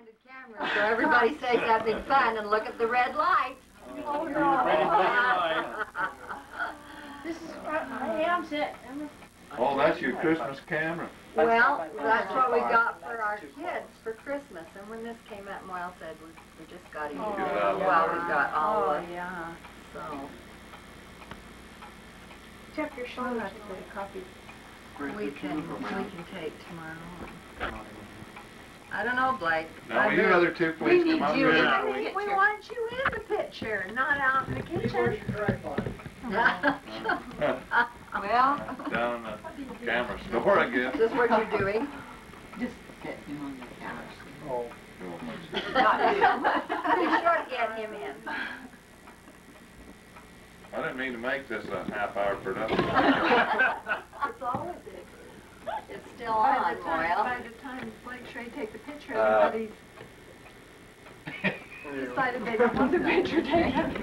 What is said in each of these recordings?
Candid camera, so everybody says having fun and look at the red lights. Oh no! This is, hey, I'm set. Oh, that's your Christmas camera. Well, that's what we got for our kids for Christmas. And when this came out, Moyle said we just got to use it. Well, we got all of it. Yeah. So. Check your shoulder. Have to put a copy. We can take tomorrow. I don't know, Blake. Now, you other two, please come up you here. in the picture. We want you in the picture, not out in the kitchen. Well, Down in the camera store, I guess. is this what you're doing? Just get him on the camera. Oh. Not you. Be sure to get him in. I didn't mean to make this a half-hour production. It's always is. It's still on, Moyle. By the time Blake Shrey take the picture, everybody's decided they don't want the picture taken.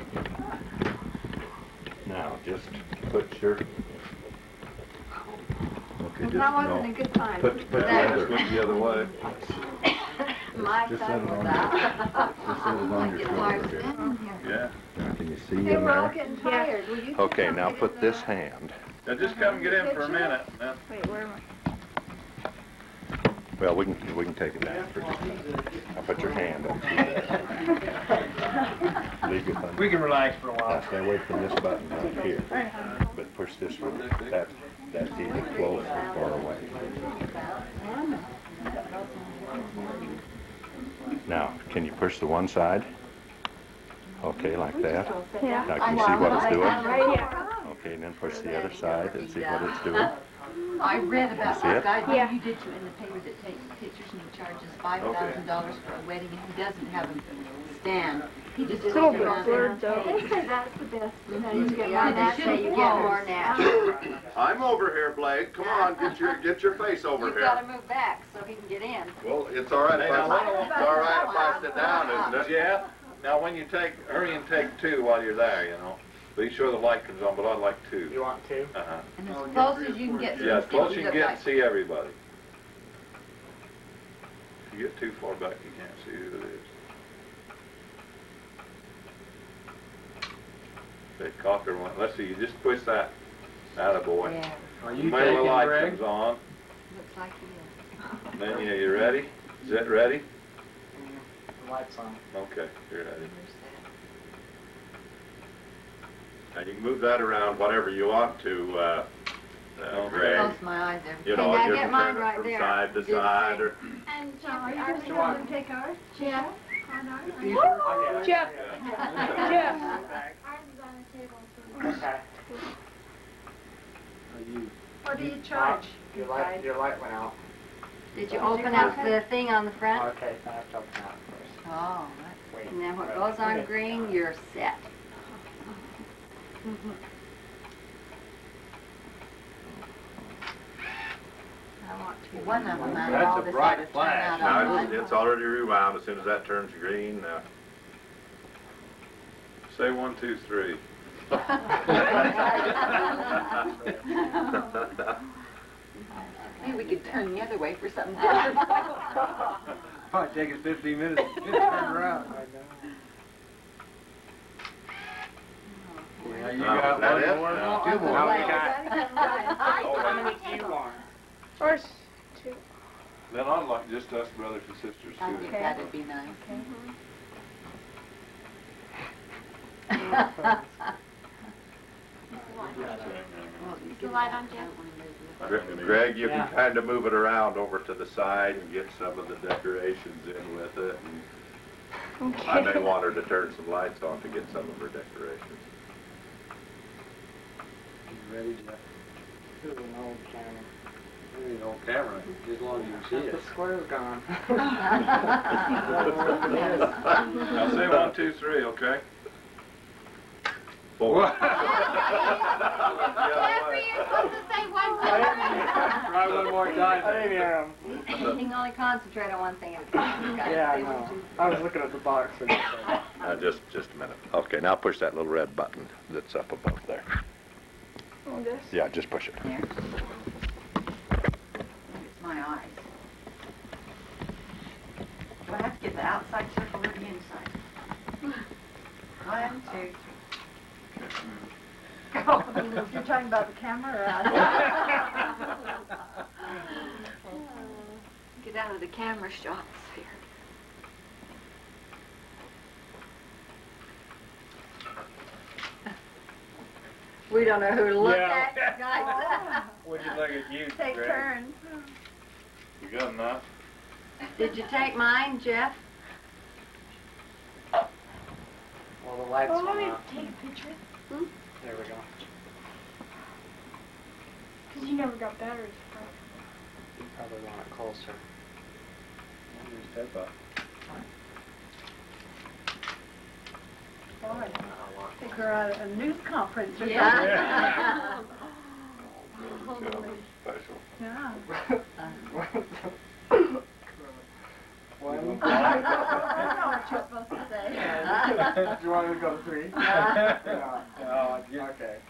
Now, just put your... Okay, just, That wasn't a good time. Put the other way. My Just son set it was on out. Just set it on your shoulder here. Yeah. Can you see Hey, in we're all there? getting tired. Will you Okay, come now get put in this the- hand. Now, just come and get in for a minute. Now, Wait, where am Well, we can take it down for just a minute. Now put your hand up. Leave your thumb. We can relax for a while. Now stay away from this button right here. But push this one. That's either close or far away. Now, can you push the one side? Okay, like that. Yeah. Now can you see what it's doing? Right here. Okay, and then push the other side and see what it's doing. I read about You see this it? guy, Yeah. you did you in the paper that takes pictures and he charges $5,000 for a wedding and he doesn't have a stand. He just It's sits a little around bit there blurred and though. takes. They say that's the best. You know, you get Yeah, more that's how you get more natural. I'm over here, Blake. Come on, get your face over You've here. got to move back so he can get in. Well, it's all right if I sit down, isn't it? yeah. Now, when you take, hurry and take two while you're there, you know. Be sure the light comes on, but I'd like two. You want to? Uh-huh. And as close as you can get to Yeah, him, as close as he you looks can get like- and see everybody. If you get too far back, you can't see who it is. Okay, cocker one. Let's see, you just push that. Attaboy. Yeah, Are The you middle taking, light Greg? comes on. looks like he is. Then, yeah, you ready? Is it ready? The light's on. Okay, you're ready. And you can move that around whatever you want to, Greg. Close my eyes there. You Okay, know, now you get can mine turn it right from there. side to Do the side, same. or And Jeff, are you What going you to want? have them take ours? Yeah. On ours? Okay. Jeff. Yeah. Jeff. Ours is on the table. Okay. Are you? What do you charge? Your light went out. Did you open up the thing on the front? Okay, I have to open that first. Oh, Wait. and then what goes on green, you're set. I want to. One of them, I That's all a decided bright to turn flash. out now on it's already rewound. As soon as that turns green, Say 1, 2, 3. Maybe we could turn the other way for something different. Might take us 15 minutes to turn around. Yeah, you Oh, got is that one it? more. No. Two more. How How many we got? How many do you want? First, two. Then I'd like just us brothers and sisters I too. think that'd be nice. Is the light on, Jeff? Greg, you Yeah. can kind of move it around over to the side and get some of the decorations in with it. And I may want her to turn some lights on to get some of her decorations. You ready, Jeff? This is an old camera. This is an old camera, as long as you can see it. The square's gone. Now say 1, 2, 3, okay? Four. Jeffrey, you're supposed to say one Try one more time. I didn't hear him. You can only concentrate on one thing at a time. Yeah, I know. I was looking at the box. Just a minute. Okay, now push that little red button that's up above there. Oh, this. Yeah, just push it. There. It's my eyes. I have to get the outside circle or the inside? 1, 2, 3. Go. You're talking about the camera or us? Get out of the camera shots here. We don't know who to look Yeah. at, guys. Would you look at you, Take Greg? turns. You got enough? Did you take mine, Jeff? Well, the lights Oh, let went me out. take a picture. There we go. Because you never got batteries for it. You probably want it closer. Step up. Boy, I think we're at a news conference or Yeah. something. Special. Yeah. Well, I don't know what you're supposed to say. do you want me to go to 3? No. Okay.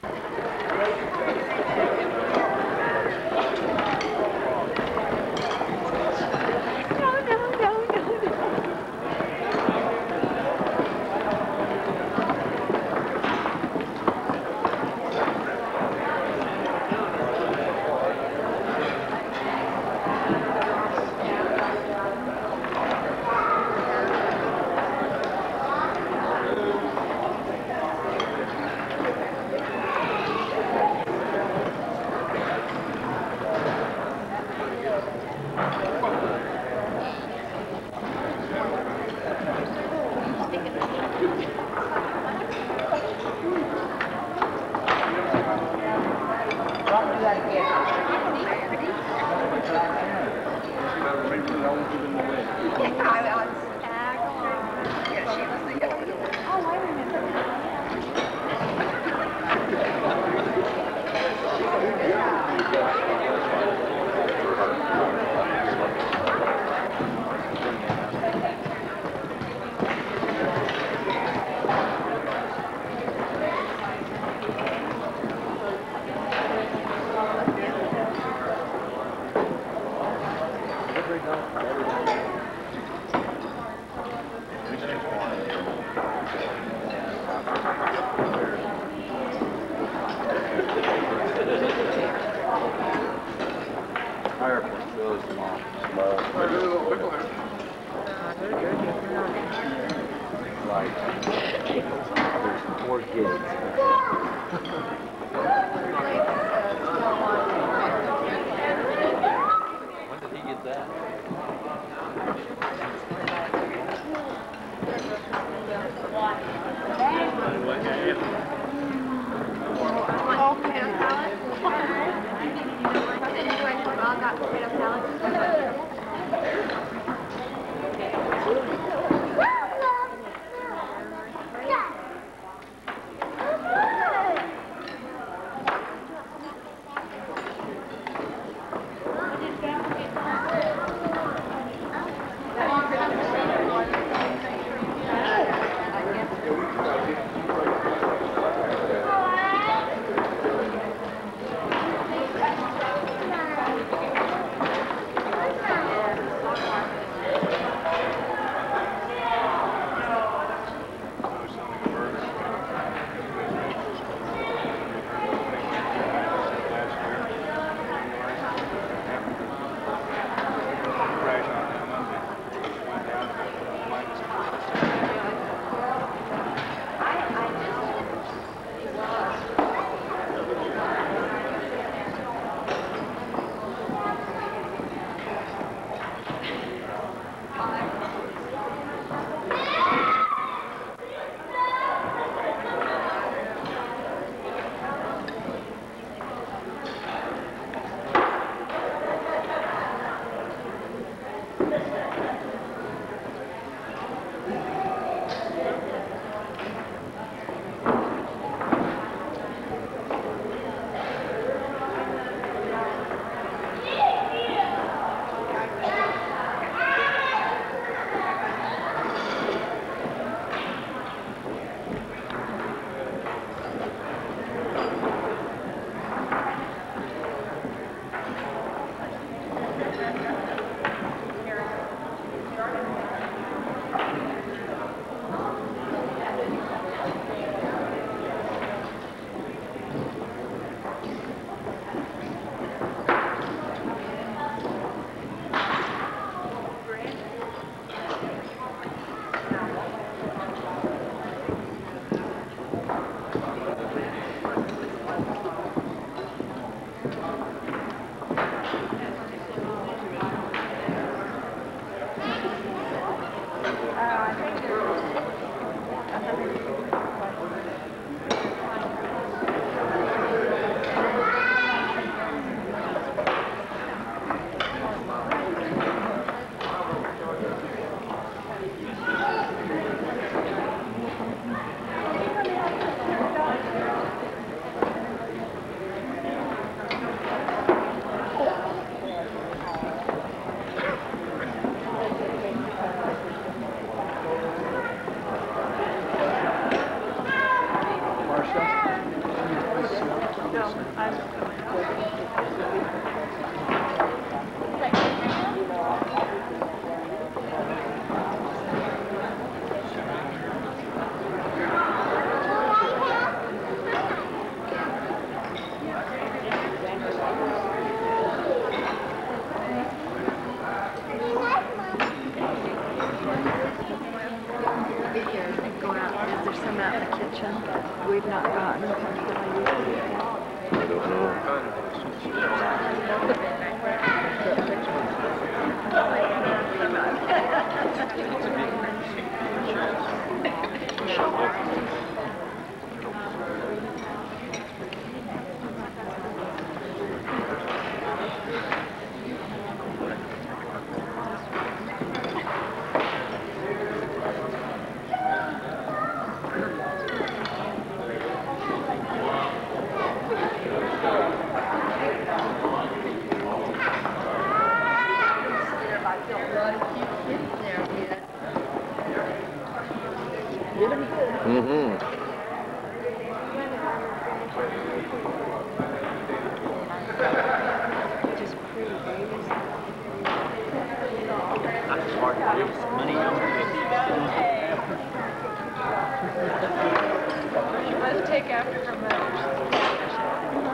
Go out. Is there some out in the kitchen? We've not gotten. I don't know. Mm-hmm. She must take after her mother.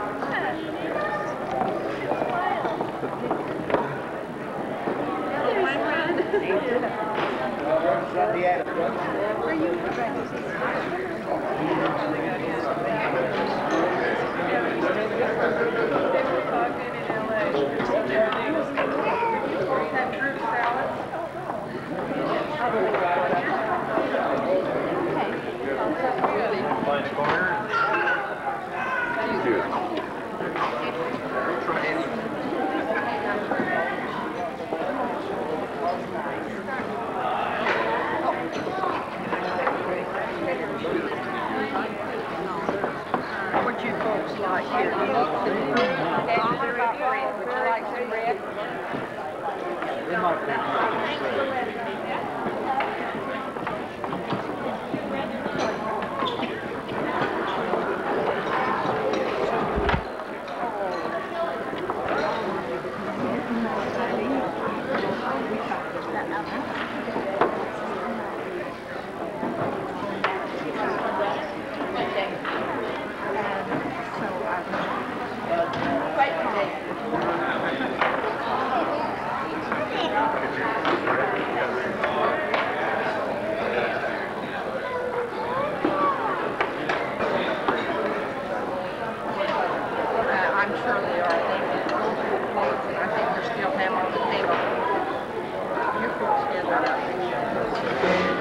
What you folks like here? Would you like some bread? I'm sure they are. I think there's still ham on the table. Your folks did that.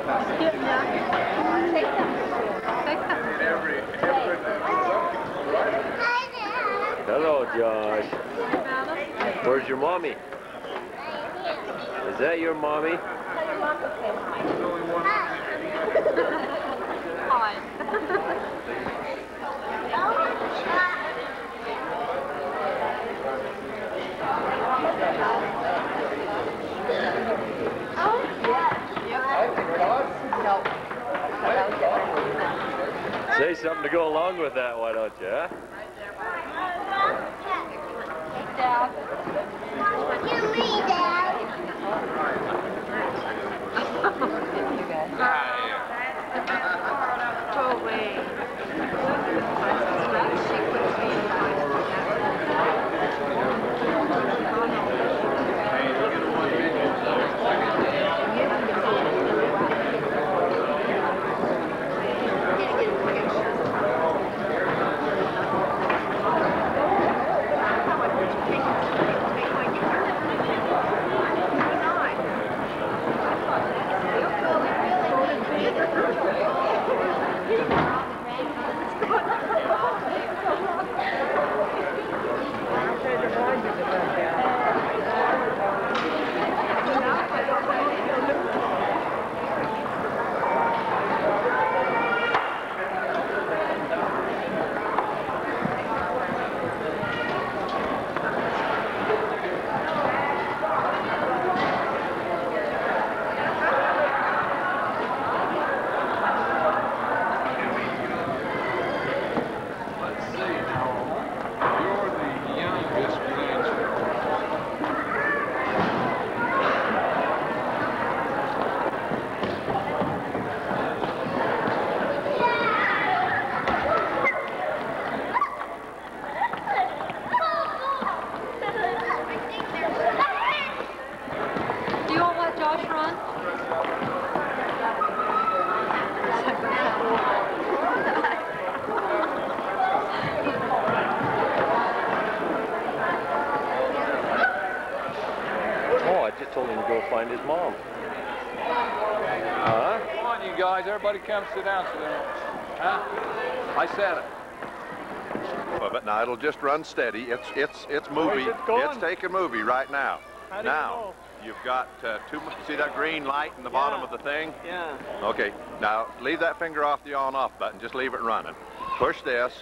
Hello, Josh. Where's your mommy? Is that your mommy? Hi. Say something to go along with that, why don't you, huh? Told him to go find his mom. Huh? Come on, you guys. Everybody come sit down. Huh? I said it. But now it'll just run steady. It's movie. It's taking movie right now. How do you know? You've got see that green light in the bottom of the thing? Yeah. Okay. Now leave that finger off the on-off button. Just leave it running. Push this.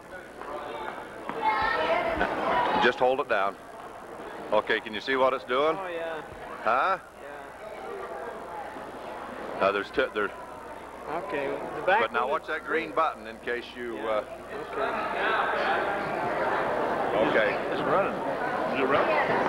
Just hold it down. Okay. Can you see what it's doing? Oh yeah. Huh? Yeah. Now there's Okay. The back. But now watch that green button in case you. Okay. Okay. It's running. Is it running?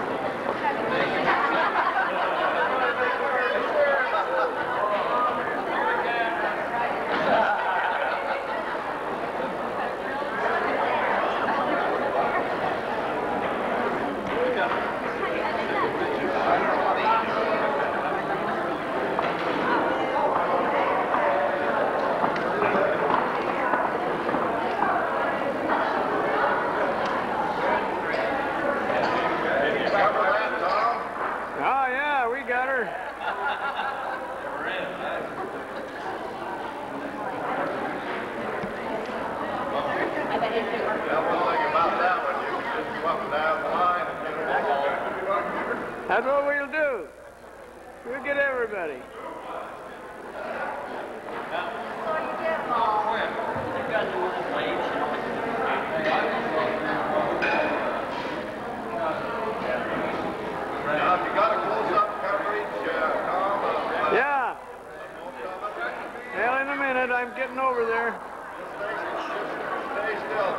That's what we'll do. We'll get everybody. Now, if you got a close-up coverage, Tom. Yeah. Well, in a minute, I'm getting over there. Stay still.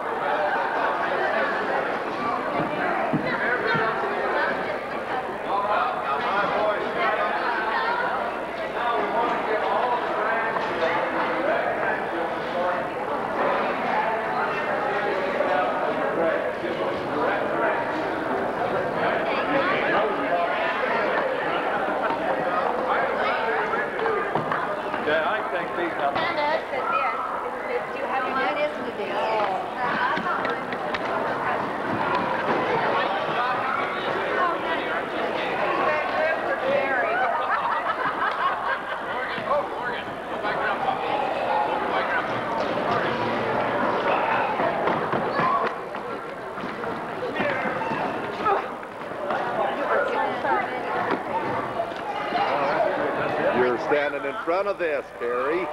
none of this, Carrie.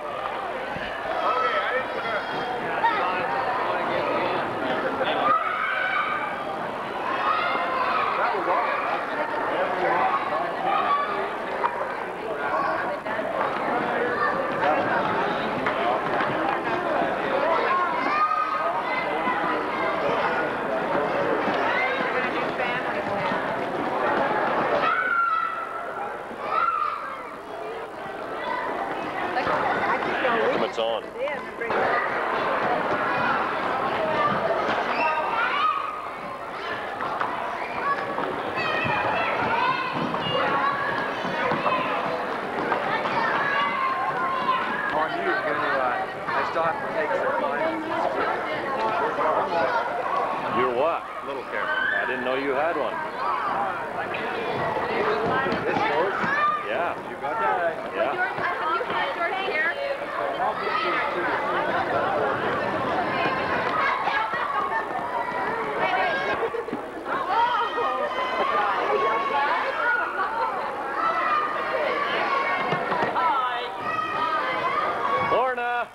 It's on. You're what? Little Carrie. I didn't know you had one. This yours? Yeah. You got that? Yeah. Have you had yours here? Lorna!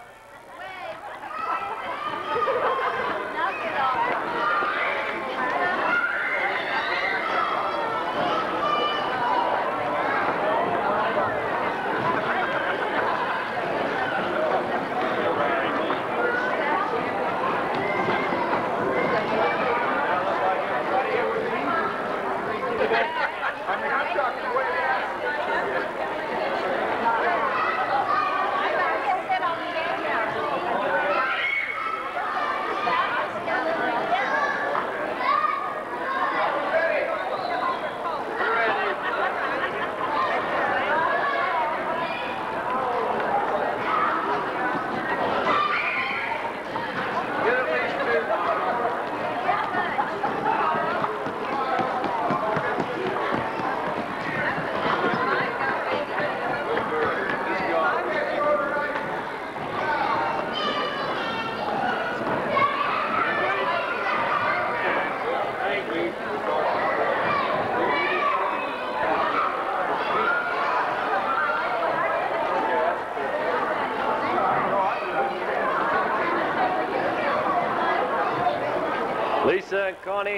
Lisa and Connie,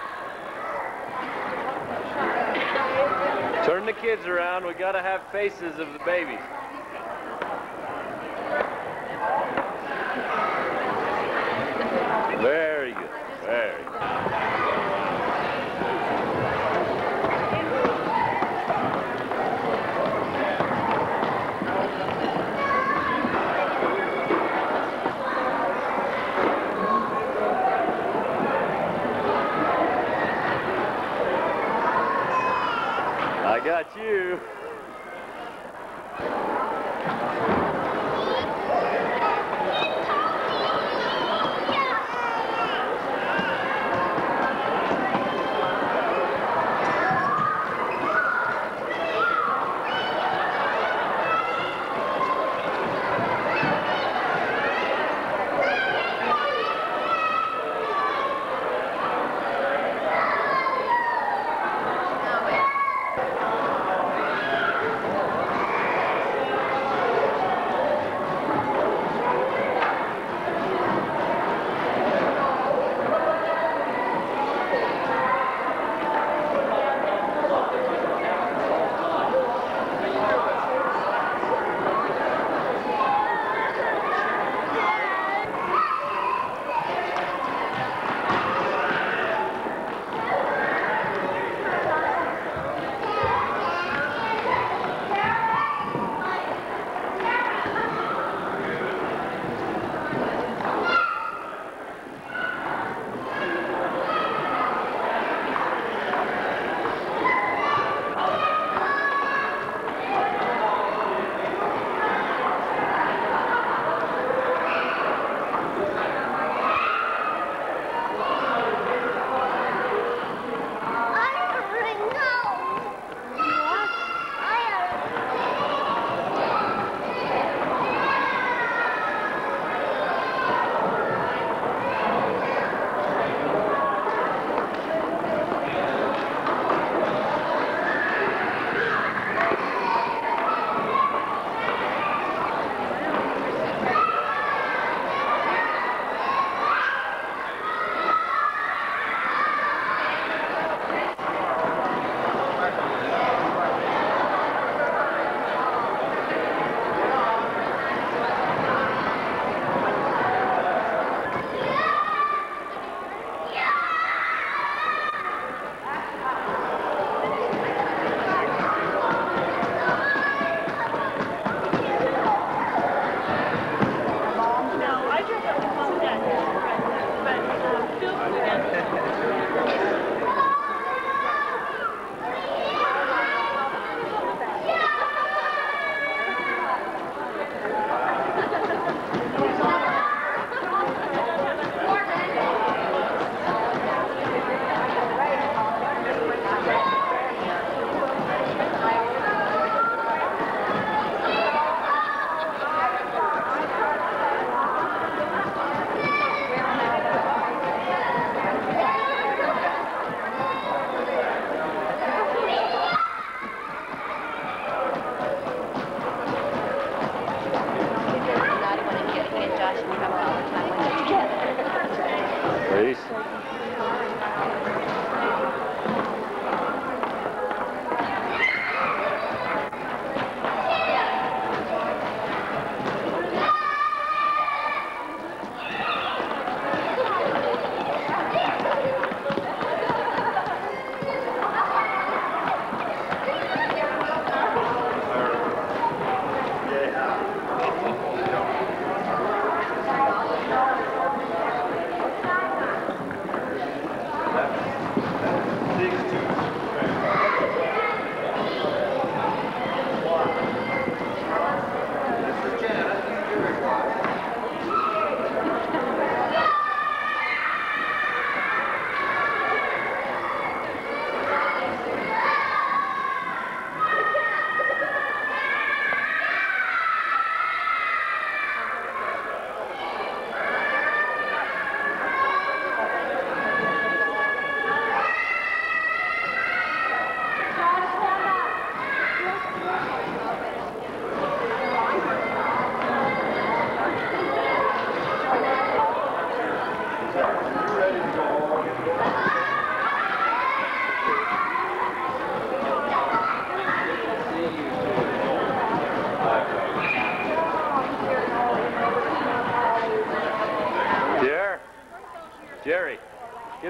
turn the kids around. We gotta have faces of the babies. Very good, very good. I got you.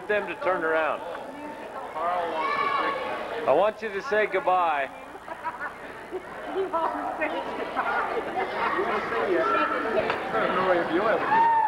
Get them to turn around. Carl wants to fix I want you to say goodbye. it. I don't know if you'll ever get